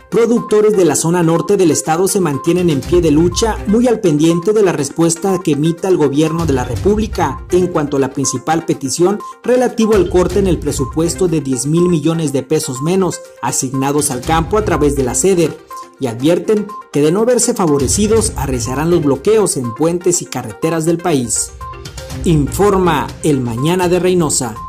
Productores de la zona norte del estado se mantienen en pie de lucha, muy al pendiente de la respuesta que emita el gobierno de la República en cuanto a la principal petición relativo al corte en el presupuesto de 10,000 millones de pesos menos asignados al campo a través de la CEDER, y advierten que de no verse favorecidos arreciarán los bloqueos en puentes y carreteras del país. Informa El Mañana de Reynosa.